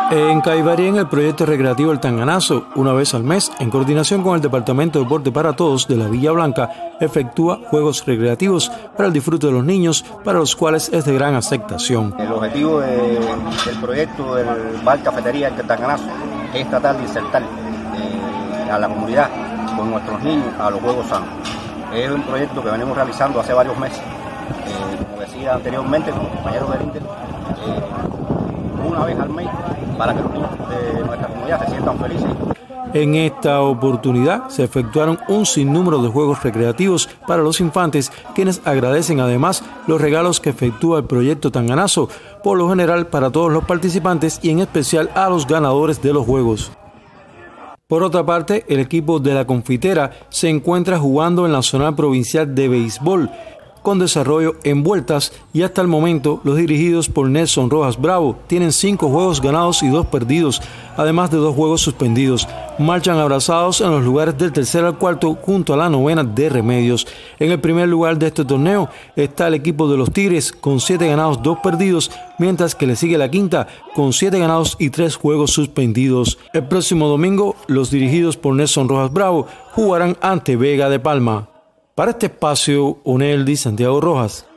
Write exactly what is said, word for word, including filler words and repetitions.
En Caibarí, en el proyecto recreativo El Tanganazo, una vez al mes, en coordinación con el Departamento de Deporte para Todos de la Villa Blanca, efectúa juegos recreativos para el disfrute de los niños, para los cuales es de gran aceptación. El objetivo de, del proyecto del Bar Cafetería El Tanganazo es tratar de insertar eh, a la comunidad con nuestros niños a los juegos sanos. Es un proyecto que venimos realizando hace varios meses, eh, como decía anteriormente con los compañeros del Inter, eh, una vez al mes, para que los niños de nuestra comunidad se sientan felices. En esta oportunidad se efectuaron un sinnúmero de juegos recreativos para los infantes, quienes agradecen además los regalos que efectúa el proyecto Tanganazo, por lo general para todos los participantes y en especial a los ganadores de los juegos. Por otra parte, el equipo de la Confitera se encuentra jugando en la zona provincial de béisbol, con desarrollo en vueltas, y hasta el momento los dirigidos por Nelson Rojas Bravo tienen cinco juegos ganados y dos perdidos, además de dos juegos suspendidos. Marchan abrazados en los lugares del tercer al cuarto junto a la novena de Remedios. En el primer lugar de este torneo está el equipo de los Tigres con siete ganados, dos perdidos, mientras que le sigue la quinta con siete ganados y tres juegos suspendidos. El próximo domingo los dirigidos por Nelson Rojas Bravo jugarán ante Vega de Palma. Para este espacio, Uneldi Santiago Rojas.